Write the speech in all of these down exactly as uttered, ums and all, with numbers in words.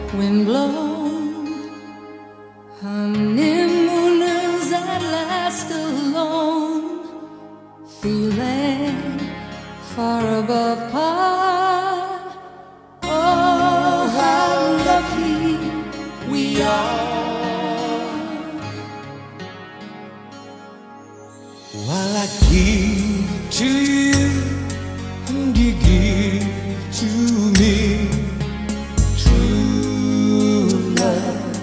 Windblown honeymooners at last alone, feeling far above par. Oh, how lucky we are. While I give to you and you give to me, true love,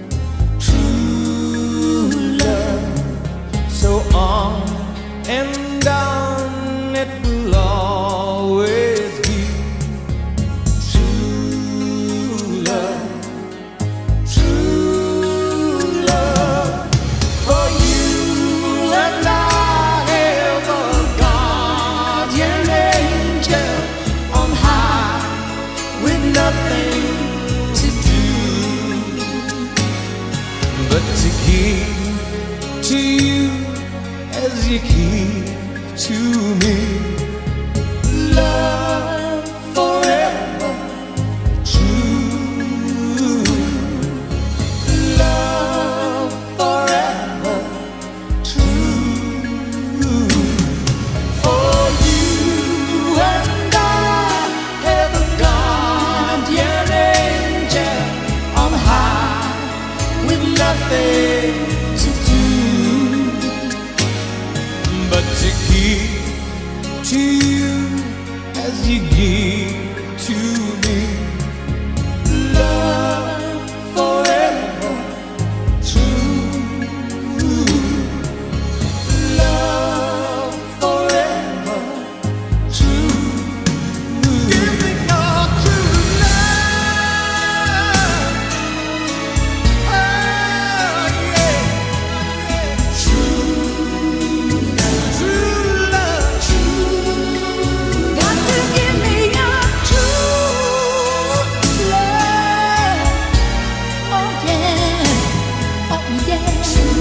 true love. So on and on it will always be true love, true love. For you and I have a guardian angel on high with nothing to do but to give to you as you give to me. Love forever, true. Love forever, true. For you and I have a guardian angel on high with nothing to do but to give to you as you give to me. Love forever, true. Love forever, true. Give me your true love. Oh yeah, true, true love, true. Got to give me your true love. Oh yeah, oh yeah.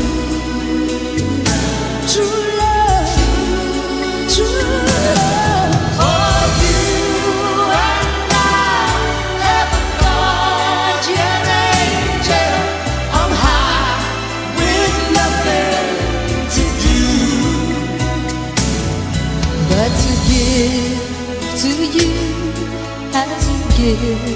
True love, true love. For you and I have a guardian angel on high with nothing to do But to give to you as you give